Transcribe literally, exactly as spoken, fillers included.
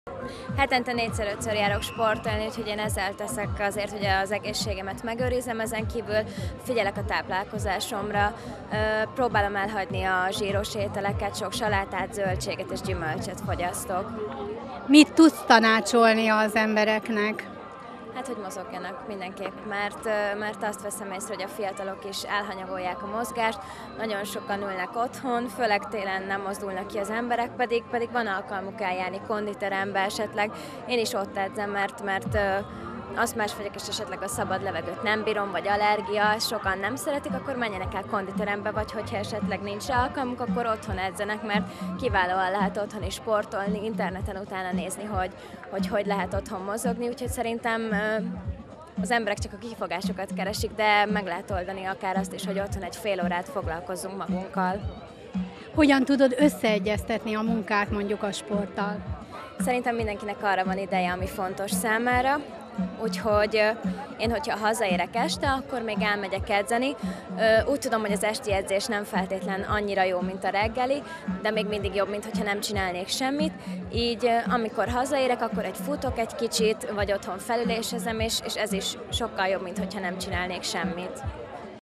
Hetente négyszer-ötször járok sportolni, úgyhogy én ezzel teszek azért, hogy az egészségemet megőrizzem, ezen kívül figyelek a táplálkozásomra, próbálom elhagyni a zsíros ételeket, sok salátát, zöldséget és gyümölcsöt fogyasztok. Mit tudsz tanácsolni az embereknek? Hát, hogy mozogjanak mindenképp, mert, mert azt veszem észre, hogy a fiatalok is elhanyagolják a mozgást, nagyon sokan ülnek otthon, főleg télen nem mozdulnak ki az emberek, pedig, pedig van alkalmuk eljárni konditerembe esetleg. Én is ott edzem, mert, mert azt másfegyek, és esetleg a szabad levegőt nem bírom, vagy allergia, sokan nem szeretik, akkor menjenek el konditerembe, vagy hogyha esetleg nincs rá alkalmuk, akkor otthon edzenek, mert kiválóan lehet otthon is sportolni, interneten utána nézni, hogy hogy, hogy lehet otthon mozogni, úgyhogy szerintem az emberek csak a kifogásokat keresik, de meg lehet oldani akár azt is, hogy otthon egy fél órát foglalkozzunk magunkkal. Hogyan tudod összeegyeztetni a munkát mondjuk a sporttal? Szerintem mindenkinek arra van ideje, ami fontos számára, úgyhogy én, hogyha hazaérek este, akkor még elmegyek edzeni. Úgy tudom, hogy az esti edzés nem feltétlen annyira jó, mint a reggeli, de még mindig jobb, mint hogyha nem csinálnék semmit. Így amikor hazaérek, akkor egy futok egy kicsit, vagy otthon felülésezem, és, és ez is sokkal jobb, mint hogyha nem csinálnék semmit.